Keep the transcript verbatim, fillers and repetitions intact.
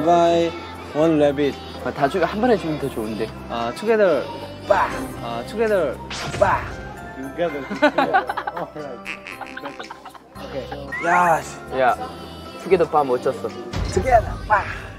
buy one rabbit. 아, 다 중에 한 번 해주면 더 좋은데. 아, uh, together. 빠. 아, together. 빠. Together. Okay. 야, 야, 투게더 빠 멋졌어. together. 빠.